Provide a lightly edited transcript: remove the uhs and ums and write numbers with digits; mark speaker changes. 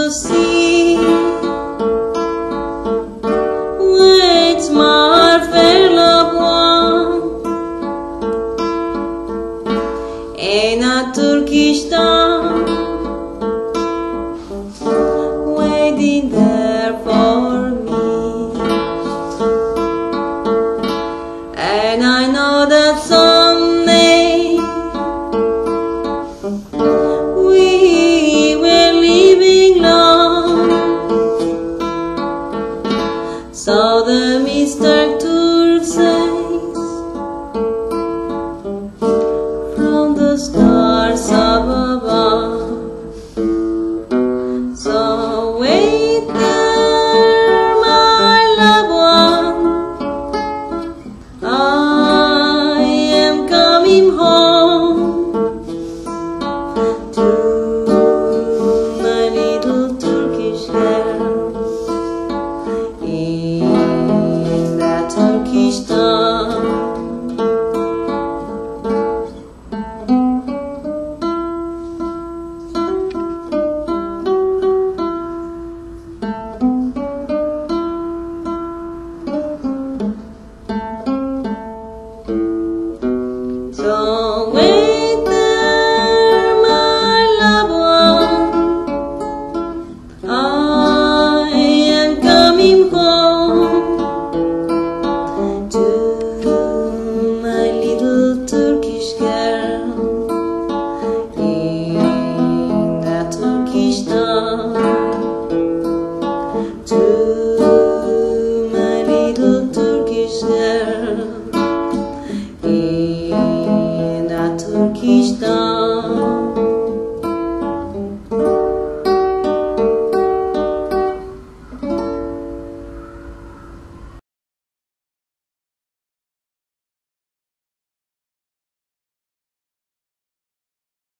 Speaker 1: the sea waits my fair loved one in a Turkish town, waiting there for me. And I know that someday we will live in love. So the Mr. Turk says from the stars up above. So wait there, my loved one, I am coming home to my little Turkish girl in that Turkish town. So wait there, my loved one, I am coming home to my little Turkish girl in that Turkish town. To my little Turkish girl in that Turkish town.